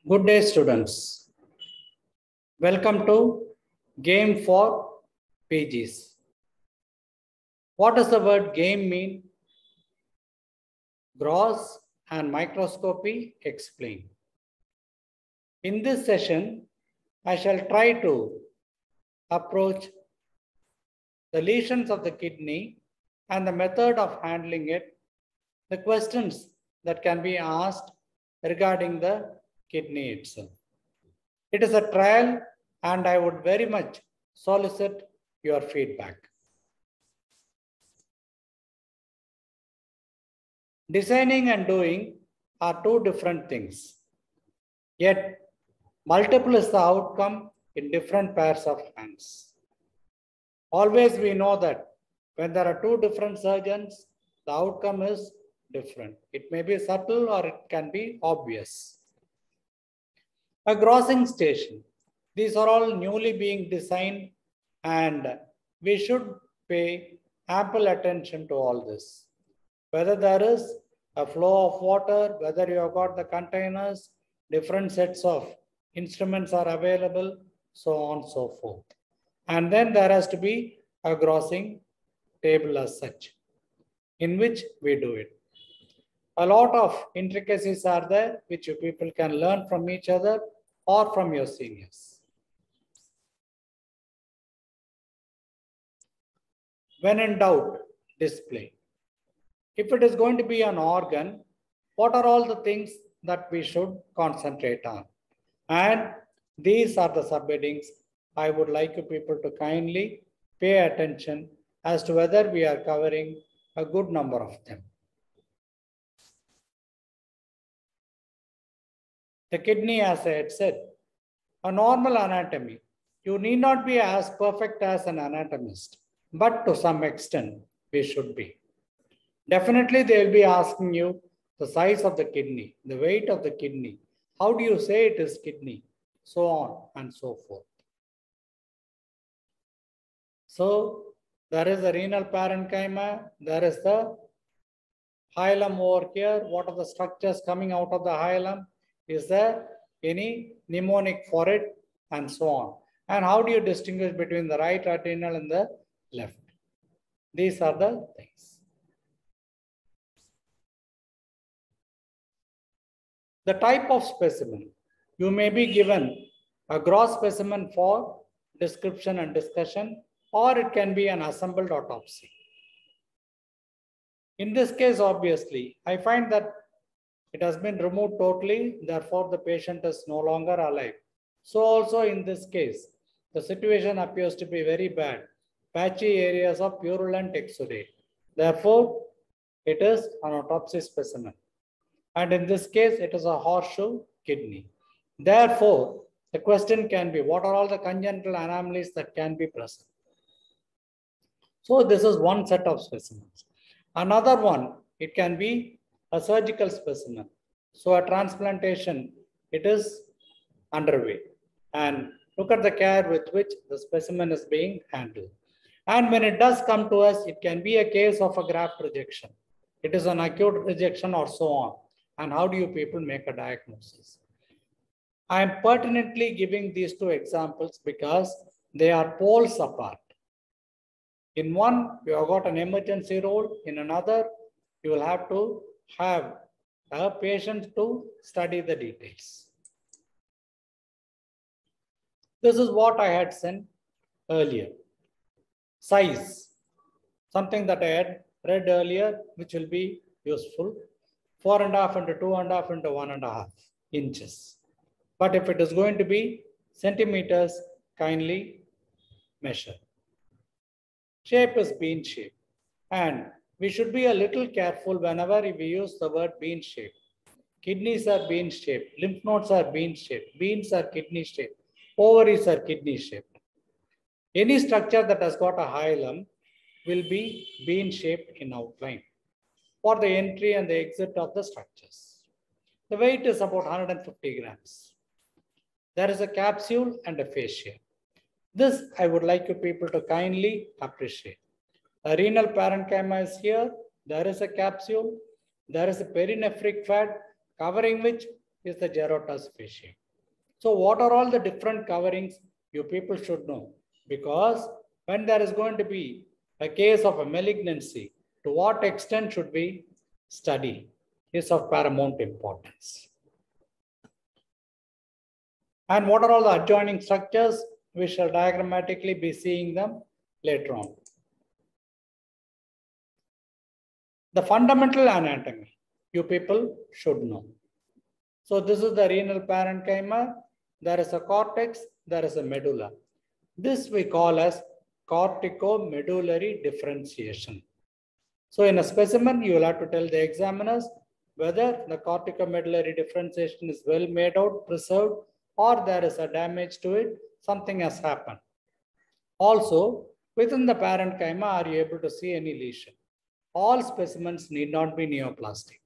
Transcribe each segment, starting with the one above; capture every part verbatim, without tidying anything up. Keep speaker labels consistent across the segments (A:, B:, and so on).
A: Good day, students. Welcome to Game for P Gs. What does the word game mean? Gross and microscopy explain. In this session, I shall try to approach the lesions of the kidney and the method of handling it, the questions that can be asked regarding the kidney itself. It is a trial and I would very much solicit your feedback. Designing and doing are two different things. Yet, multiple is the outcome in different pairs of hands. Always we know that when there are two different surgeons, the outcome is different. It may be subtle or it can be obvious. A grossing station. These are all newly being designed and we should pay ample attention to all this. Whether there is a flow of water, whether you have got the containers, different sets of instruments are available, so on and so forth. And then there has to be a grossing table as such, in which we do it. A lot of intricacies are there, which you people can learn from each other or from your seniors. When in doubt, display. If it is going to be an organ, what are all the things that we should concentrate on? And these are the subheadings I would like you people to kindly pay attention as to whether we are covering a good number of them. The kidney, as I had said, a normal anatomy. You need not be as perfect as an anatomist, but to some extent, we should be. Definitely, they will be asking you the size of the kidney, the weight of the kidney. How do you say it is kidney? So on and so forth. So, there is the renal parenchyma, there is the hilum over here. What are the structures coming out of the hilum? Is there any mnemonic for it? And so on. And how do you distinguish between the right adrenal and the left? These are the things. The type of specimen. You may be given a gross specimen for description and discussion, or it can be an assembled autopsy. In this case, obviously, I find that it has been removed totally, therefore the patient is no longer alive. So also in this case, the situation appears to be very bad. Patchy areas of purulent exudate. Therefore, it is an autopsy specimen. And in this case, it is a horseshoe kidney. Therefore, the question can be, what are all the congenital anomalies that can be present? So this is one set of specimens. Another one, it can be a surgical specimen. So a transplantation, it is underway. And look at the care with which the specimen is being handled. And when it does come to us, it can be a case of a graft rejection. It is an acute rejection or so on. And how do you people make a diagnosis? I am pertinently giving these two examples because they are poles apart. In one, you have got an emergency role. In another, you will have to have a patient to study the details. This is what I had sent earlier. Size, something that I had read earlier, which will be useful. Four and a half into two and a half into one and a half inches. But if it is going to be centimeters, kindly measure. Shape is bean shape. And we should be a little careful whenever we use the word bean shape. Kidneys are bean shaped. Lymph nodes are bean shaped. Beans are kidney shaped. Ovaries are kidney shaped. Any structure that has got a hilum will be bean shaped in outline for the entry and the exit of the structures. The weight is about one hundred fifty grams. There is a capsule and a fascia. This I would like you people to kindly appreciate. A renal parenchyma is here. There is a capsule. There is a perinephric fat covering which is the Gerotus fasciae. So what are all the different coverings you people should know? Because when there is going to be a case of a malignancy, to what extent should we study is of paramount importance. And what are all the adjoining structures? We shall diagrammatically be seeing them later on. The fundamental anatomy you people should know. So this is the renal parenchyma. There is a cortex, there is a medulla. This we call as corticomedullary differentiation. So in a specimen, you will have to tell the examiners whether the corticomedullary differentiation is well made out, preserved, or there is a damage to it, something has happened. Also, within the parenchyma, are you able to see any lesion? All specimens need not be neoplastic.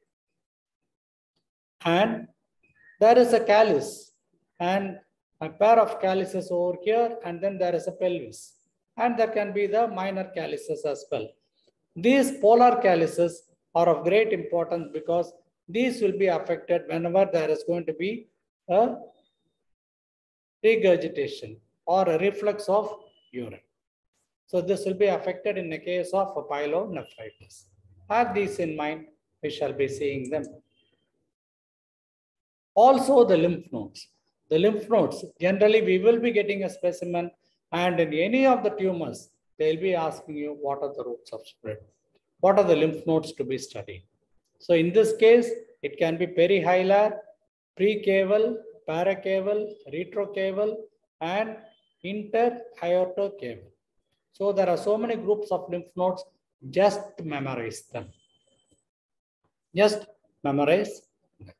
A: And there is a callus and a pair of calluses over here, and then there is a pelvis. And there can be the minor calluses as well. These polar calluses are of great importance because these will be affected whenever there is going to be a regurgitation or a reflux of urine. So this will be affected in the case of a pyelonephritis. Have these in mind, we shall be seeing them. Also the lymph nodes. The lymph nodes, generally we will be getting a specimen, and in any of the tumors, they'll be asking you what are the routes of spread. What are the lymph nodes to be studied? So in this case, it can be perihilar, precaval, paracaval, retrocaval, and interaortocaval. So there are so many groups of lymph nodes, just memorize them. Just memorize them.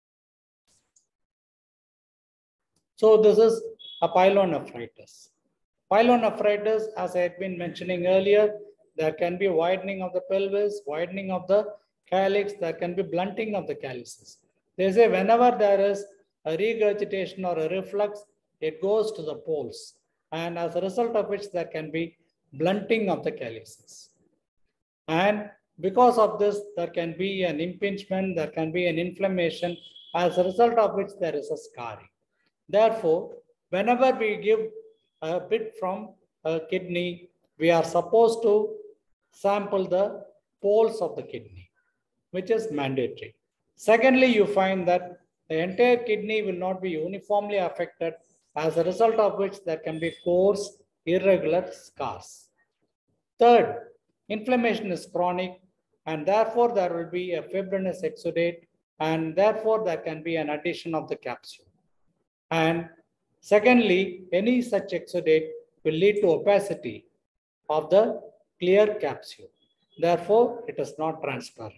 A: So this is a pyelonephritis. Pyelonephritis, as I had been mentioning earlier, there can be widening of the pelvis, widening of the calyx, there can be blunting of the calluses. They say whenever there is a regurgitation or a reflux, it goes to the poles. And as a result of which there can be blunting of the calluses. And because of this, there can be an impingement, there can be an inflammation, as a result of which there is a scarring. Therefore, whenever we give a bit from a kidney, we are supposed to sample the poles of the kidney, which is mandatory. Secondly, you find that the entire kidney will not be uniformly affected, as a result of which there can be coarse, irregular scars. Third, inflammation is chronic, and therefore there will be a fibrinous exudate, and therefore there can be an addition of the capsule. And secondly, any such exudate will lead to opacity of the clear capsule. Therefore, it is not transparent.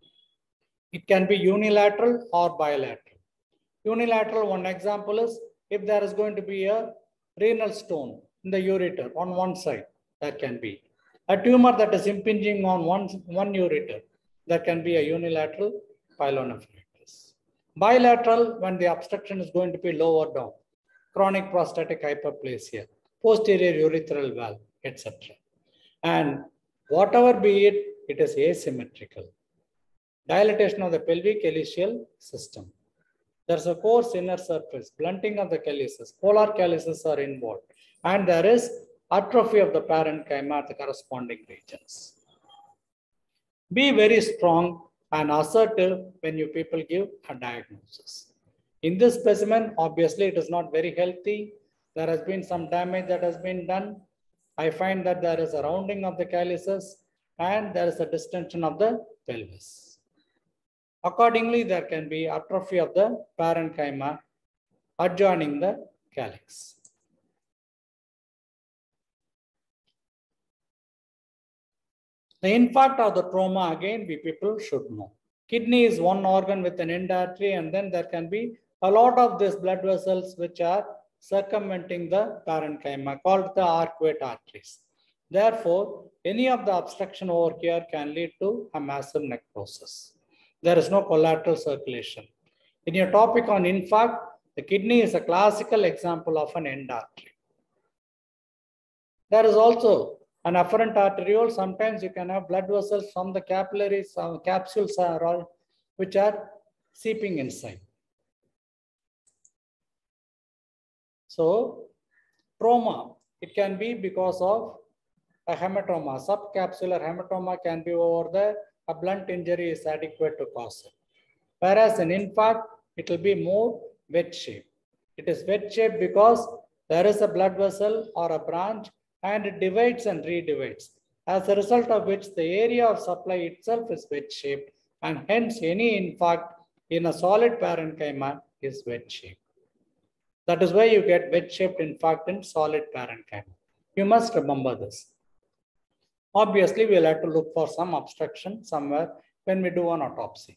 A: It can be unilateral or bilateral. Unilateral, one example is if there is going to be a renal stone in the ureter on one side, that can be. A tumor that is impinging on one, one ureter, that can be a unilateral pyelonephritis. Bilateral, when the obstruction is going to be lower down, chronic prostatic hyperplasia, posterior urethral valve, et cetera. And whatever be it, it is asymmetrical. Dilatation of the pelvic calyceal system. There's a coarse inner surface, blunting of the calluses, polar calluses are involved, and there is atrophy of the parenchyma at the corresponding regions. Be very strong and assertive when you people give a diagnosis. In this specimen, obviously it is not very healthy. There has been some damage that has been done. I find that there is a rounding of the calluses and there is a distension of the pelvis. Accordingly, there can be atrophy of the parenchyma adjoining the calyx. The infarct of the trauma, again, we people should know. Kidney is one organ with an end artery, and then there can be a lot of these blood vessels which are circumventing the parenchyma, called the arcuate arteries. Therefore, any of the obstruction over here can lead to a massive necrosis. There is no collateral circulation. In your topic on infarct, the kidney is a classical example of an end artery. There is also an afferent arteriole. Sometimes you can have blood vessels from the capillaries, uh, capsules are all, which are seeping inside. So trauma, it can be because of a hematoma. Subcapsular hematoma can be over there. A blunt injury is adequate to cause it. Whereas in infarct, it will be more wedge shape. It is wedge shape because there is a blood vessel or a branch and it divides and redivides. As a result of which the area of supply itself is wedge shaped, and hence any infarct in a solid parenchyma is wedge shaped. That is why you get wedge shaped infarct in solid parenchyma. You must remember this. Obviously, we'll have to look for some obstruction somewhere when we do an autopsy.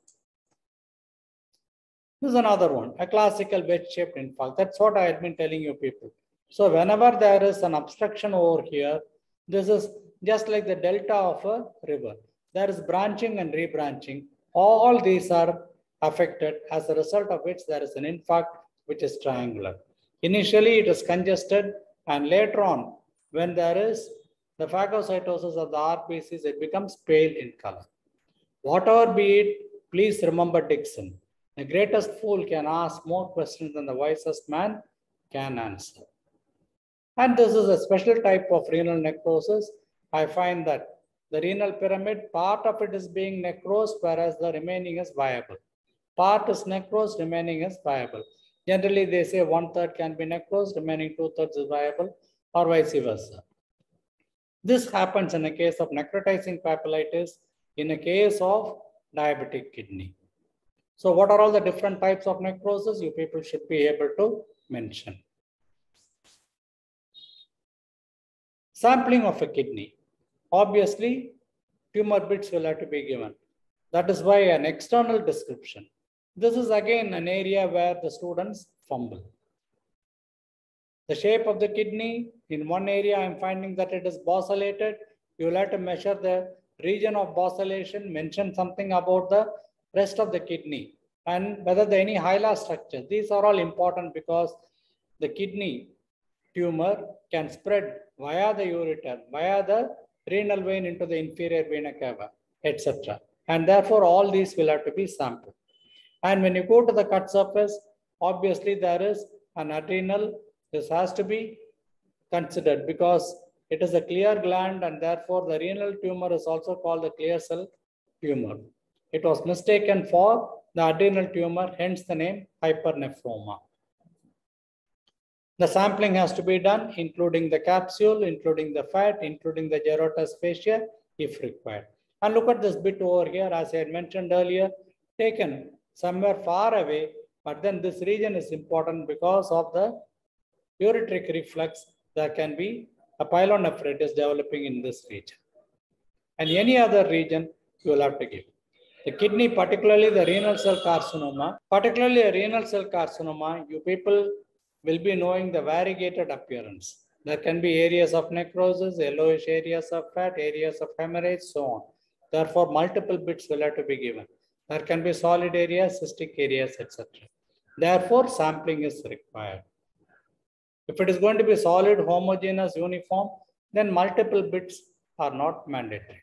A: This is another one, a classical wedge-shaped infarct. That's what I have been telling you people. So whenever there is an obstruction over here, this is just like the delta of a river. There is branching and rebranching. All these are affected, as a result of which there is an infarct which is triangular. Initially, it is congested, and later on, when there is the phagocytosis of the R B Cs, it becomes pale in color. Whatever be it, please remember Dixon. The greatest fool can ask more questions than the wisest man can answer. And this is a special type of renal necrosis. I find that the renal pyramid, part of it is being necrosed, whereas the remaining is viable. Part is necrosed, remaining is viable. Generally, they say one third can be necrosed, remaining two thirds is viable, or vice versa. This happens in a case of necrotizing papillitis, in a case of diabetic kidney. So what are all the different types of necrosis you people should be able to mention? Sampling of a kidney. Obviously, tumor bits will have to be given. That is why an external description. This is again an area where the students fumble. The shape of the kidney, in one area I am finding that it is bosselated. You will have to measure the region of bossellation, mention something about the rest of the kidney, and whether there are any hilar structure. These are all important because the kidney tumor can spread via the ureter, via the renal vein into the inferior vena cava, et cetera. And therefore, all these will have to be sampled. And when you go to the cut surface, obviously there is an adrenal. This has to be considered because it is a clear gland, and therefore the renal tumor is also called the clear cell tumor. It was mistaken for the adrenal tumor, hence the name hypernephroma. The sampling has to be done, including the capsule, including the fat, including the Gerota's fascia, if required. And look at this bit over here, as I had mentioned earlier, taken somewhere far away, but then this region is important because of the ureteric reflux. There can be a pyelonephritis developing in this region. And any other region you will have to give. The kidney, particularly the renal cell carcinoma, particularly a renal cell carcinoma, you people will be knowing the variegated appearance. There can be areas of necrosis, yellowish areas of fat, areas of hemorrhage, so on. Therefore, multiple bits will have to be given. There can be solid areas, cystic areas, et cetera. Therefore, sampling is required. If it is going to be solid, homogeneous, uniform, then multiple bits are not mandatory.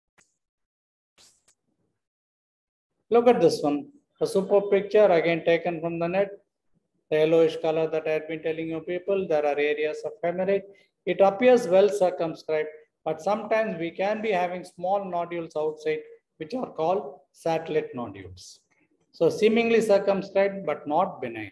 A: Look at this one. A superb picture, again taken from the net. The yellowish color that I had been telling you people, there are areas of hemorrhage. It appears well circumscribed, but sometimes we can be having small nodules outside, which are called satellite nodules. So seemingly circumscribed, but not benign.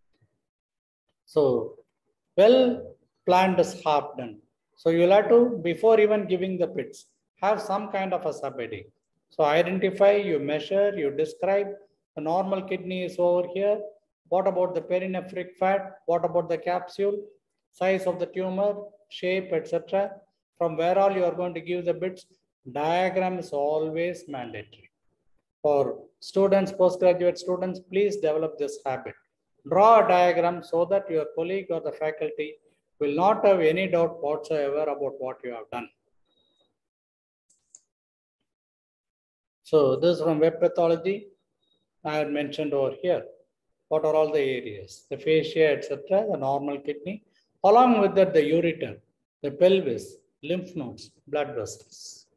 A: So well planned is half done. So you'll have to, before even giving the pits, have some kind of a sub-heading. So identify, you measure, you describe. The normal kidney is over here. What about the perinephric fat? What about the capsule? Size of the tumor, shape, et cetera. From where all you are going to give the bits, diagram is always mandatory. For students, postgraduate students, please develop this habit. Draw a diagram so that your colleague or the faculty will not have any doubt whatsoever about what you have done. So this is from web pathology. I had mentioned over here. What are all the areas? The fascia, et cetera, the normal kidney. Along with that, the ureter, the pelvis, lymph nodes, blood vessels.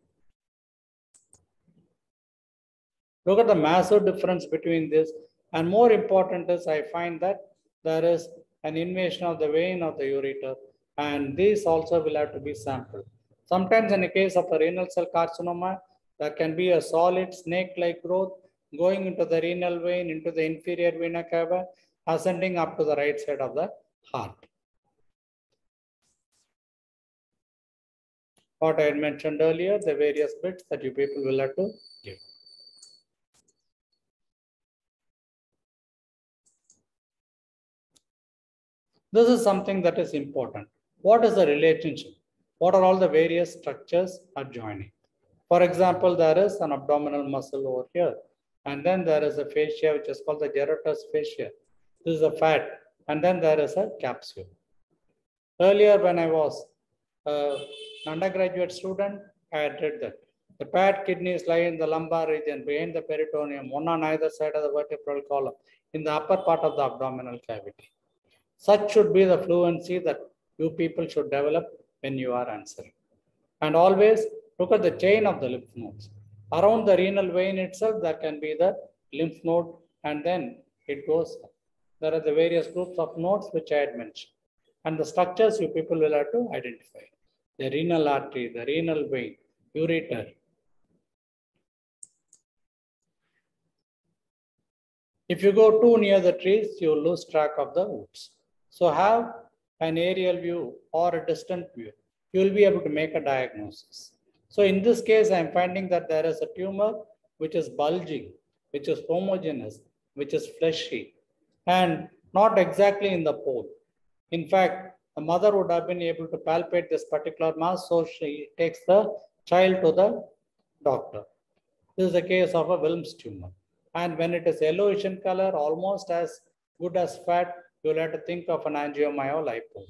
A: Look at the massive difference between this. And more important is I find that there is an invasion of the vein of the ureter, and these also will have to be sampled. Sometimes in the case of a renal cell carcinoma, there can be a solid snake-like growth going into the renal vein, into the inferior vena cava, ascending up to the right side of the heart. What I had mentioned earlier, the various bits that you people will have to give. This is something that is important. What is the relationship? What are all the various structures adjoining? For example, there is an abdominal muscle over here, and then there is a fascia which is called the gyrotous fascia. This is a fat, and then there is a capsule. Earlier, when I was uh, an undergraduate student, I had read that the fat kidneys lie in the lumbar region behind the peritoneum, one on either side of the vertebral column, in the upper part of the abdominal cavity. Such should be the fluency that you people should develop when you are answering. And always look at the chain of the lymph nodes. Around the renal vein itself, there can be the lymph node, and then it goes. There are the various groups of nodes which I had mentioned. And the structures you people will have to identify. The renal artery, the renal vein, ureter. If you go too near the trees, you will lose track of the woods. So have an aerial view or a distant view. You will be able to make a diagnosis. So in this case, I am finding that there is a tumor which is bulging, which is homogeneous, which is fleshy, and not exactly in the pole. In fact, the mother would have been able to palpate this particular mass, so she takes the child to the doctor. This is the case of a Wilms tumor. And when it is yellowish in color, almost as good as fat, you will have to think of an angiomyolipoma.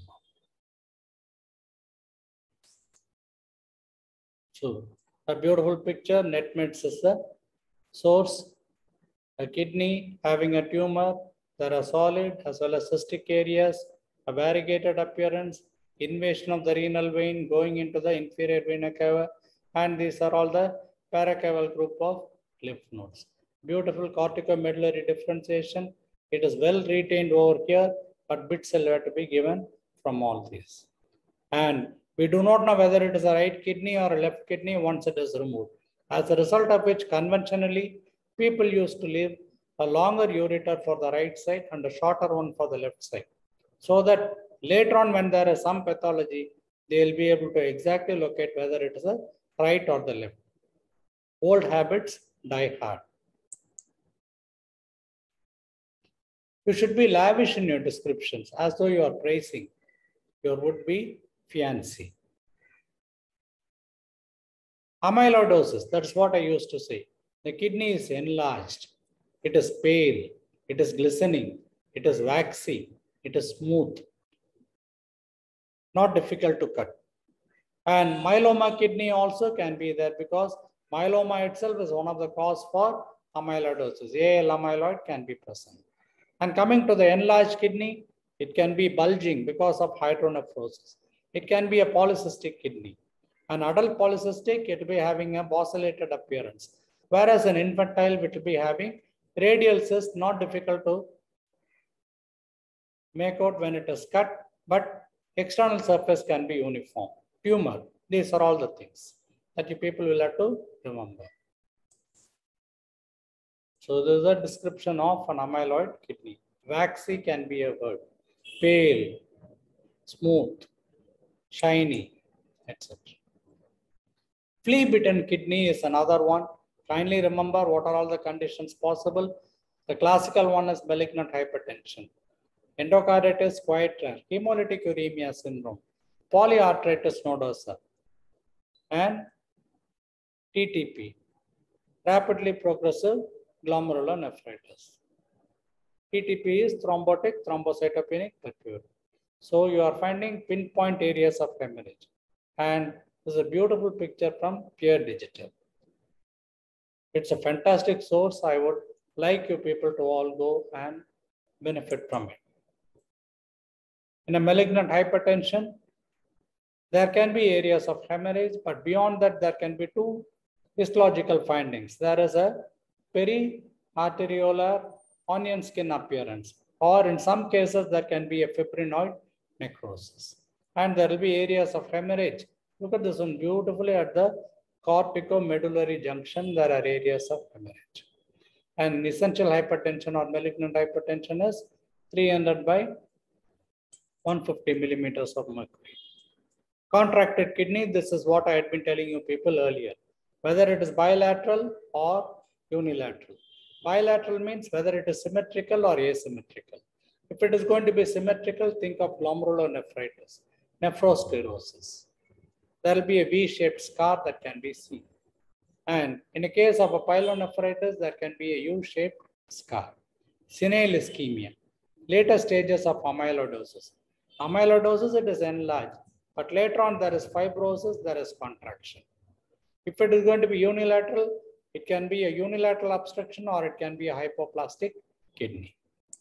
A: So, a beautiful picture. NetMeds is the source. A kidney having a tumor. There are solid as well as cystic areas, a variegated appearance, invasion of the renal vein going into the inferior vena cava, and these are all the paracaval group of lymph nodes. Beautiful corticomedullary differentiation. It is well retained over here, but bits will have to be given from all these. And we do not know whether it is a right kidney or a left kidney once it is removed. As a result of which, conventionally, people used to leave a longer ureter for the right side and a shorter one for the left side. So that later on, when there is some pathology, they will be able to exactly locate whether it is a right or the left. Old habits die hard. You should be lavish in your descriptions, as though you are praising your would-be fiancé. Amyloidosis, that's what I used to say. The kidney is enlarged. It is pale. It is glistening. It is waxy. It is smooth. Not difficult to cut. And myeloma kidney also can be there because myeloma itself is one of the cause for amyloidosis. A L amyloid can be present. And coming to the enlarged kidney, it can be bulging because of hydronephrosis. It can be a polycystic kidney. An adult polycystic, it will be having a bosselated appearance. Whereas an infantile, it will be having radial cyst, not difficult to make out when it is cut, but external surface can be uniform. Tumor, these are all the things that you people will have to remember. So this is a description of an amyloid kidney. Waxy can be a word. Pale, smooth, shiny, et cetera. Flea-bitten kidney is another one. Kindly remember what are all the conditions possible. The classical one is malignant hypertension. Endocarditis, quite rare. Hemolytic uremia syndrome. Polyarteritis nodosa. And T T P. Rapidly progressive glomerulonephritis. T T P is thrombotic thrombocytopenic purpura. So you are finding pinpoint areas of hemorrhage. And this is a beautiful picture from Peer Digital. It's a fantastic source. I would like you people to all go and benefit from it. In a malignant hypertension, there can be areas of hemorrhage, but beyond that, there can be two histological findings. There is a periarteriolar onion skin appearance or in some cases, there can be a fibrinoid necrosis. And there will be areas of hemorrhage. Look at this one beautifully at the corticomedullary junction, there are areas of hemorrhage. And essential hypertension or malignant hypertension is three hundred by one hundred fifty millimeters of mercury. Contracted kidney, this is what I had been telling you people earlier, whether it is bilateral or unilateral. Bilateral means whether it is symmetrical or asymmetrical. If it is going to be symmetrical, think of glomerulonephritis, nephrosclerosis. There will be a V-shaped scar that can be seen. And in a case of a pyelonephritis, there can be a U-shaped scar. Senile ischemia, later stages of amyloidosis. Amyloidosis, it is enlarged, but later on there is fibrosis, there is contraction. If it is going to be unilateral, it can be a unilateral obstruction or it can be a hypoplastic kidney.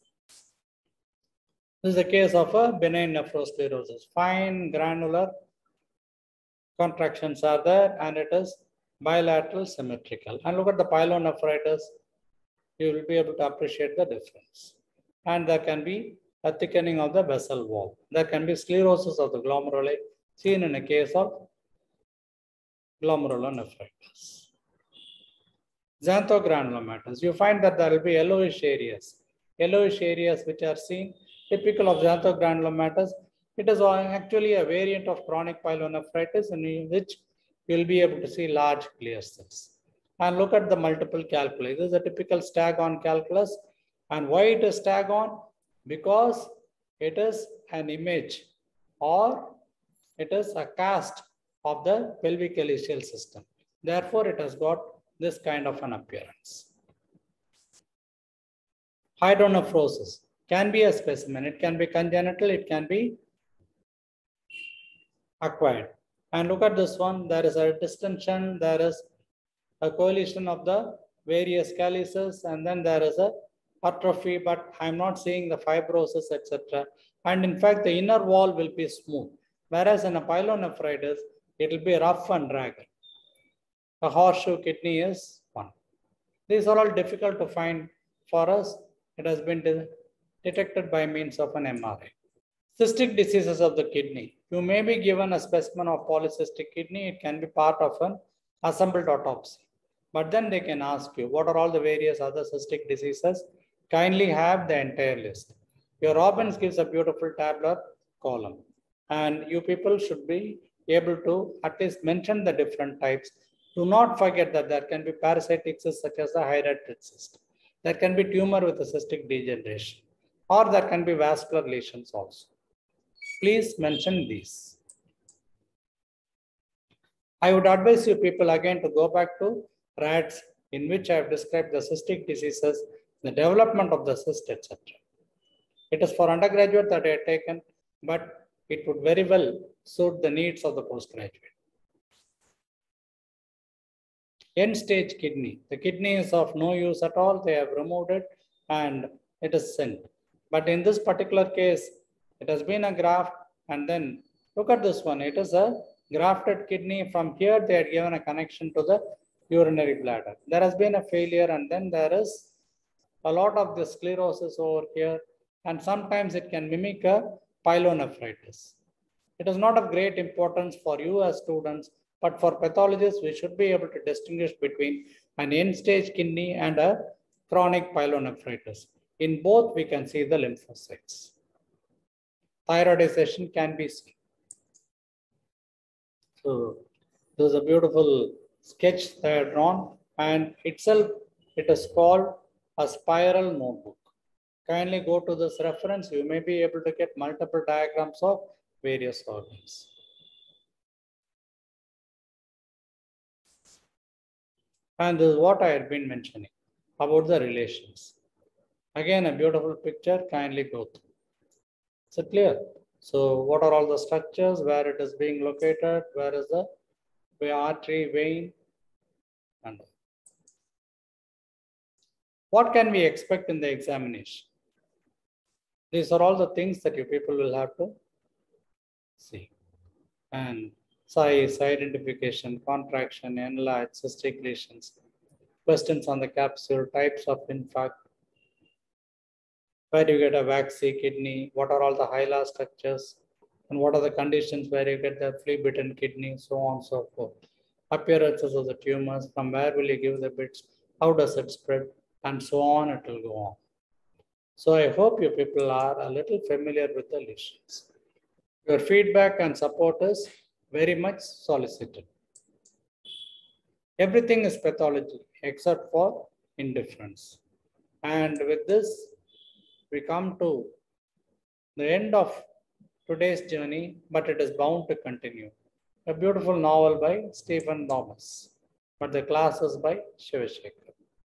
A: This is the case of a benign nephrosclerosis. Fine granular contractions are there and it is bilateral symmetrical. And look at the pyelonephritis, you will be able to appreciate the difference. And there can be a thickening of the vessel wall. There can be sclerosis of the glomeruli seen in a case of glomerulonephritis. Xanthogranulomatous, you find that there will be yellowish areas. Yellowish areas which are seen, typical of xanthogranulomatous. It is actually a variant of chronic pyelonephritis in which you will be able to see large clear cells. And look at the multiple calculi. This is a typical Staghorn calculus. And why it is Staghorn? Because it is an image or it is a cast of the pelvic ileal system. Therefore, it has got this kind of an appearance. Hydronephrosis can be a specimen. It can be congenital, it can be acquired. And look at this one, there is a distension, there is a coalition of the various calyces, and then there is a atrophy, but I'm not seeing the fibrosis, et cetera. And in fact, the inner wall will be smooth. Whereas in a pyelonephritis, it will be rough and ragged. A horseshoe kidney is one. These are all difficult to find for us. It has been de detected by means of an M R I. Cystic diseases of the kidney. You may be given a specimen of polycystic kidney. It can be part of an assembled autopsy. But then they can ask you, what are all the various other cystic diseases? Kindly have the entire list. Your Robbins gives a beautiful tabular column. And you people should be able to at least mention the different types. Do not forget that there can be parasitic cysts such as the hydatid cyst. There can be tumor with a cystic degeneration. Or there can be vascular lesions also. Please mention these. I would advise you people again to go back to rats in which I have described the cystic diseases, the development of the cyst, et cetera. It is for undergraduate that I have taken, but it would very well suit the needs of the postgraduate. End-stage kidney. The kidney is of no use at all. They have removed it and it is sent. But in this particular case, it has been a graft, and then look at this one. It is a grafted kidney. From here, they had given a connection to the urinary bladder. There has been a failure, and then there is a lot of the sclerosis over here, and sometimes it can mimic a pyelonephritis. It is not of great importance for you as students, but for pathologists, we should be able to distinguish between an end-stage kidney and a chronic pyelonephritis. In both, we can see the lymphocytes. Thyroidization can be seen. So, this is a beautiful sketch that I have drawn, and itself, it is called a spiral notebook. Kindly go to this reference. You may be able to get multiple diagrams of various organs. And this is what I had been mentioning about the relations. Again, a beautiful picture. Kindly go through. Is it clear? So, what are all the structures, where it is being located, where is the artery, vein, and what can we expect in the examination? These are all the things that you people will have to see. And size, identification, contraction, enlarged, cystic lesions, questions on the capsule, types of infarct, where you get a waxy kidney, what are all the hilar structures, and what are the conditions where you get the flea-bitten kidney, so on and so forth. Appearances of the tumors, from where will you give the bits, how does it spread, and so on, it will go on. So I hope you people are a little familiar with the lesions. Your feedback and support is very much solicited. Everything is pathology except for indifference. And with this, we come to the end of today's journey, but it is bound to continue. A beautiful novel by Stephen Thomas, but the class is by Shivashekar.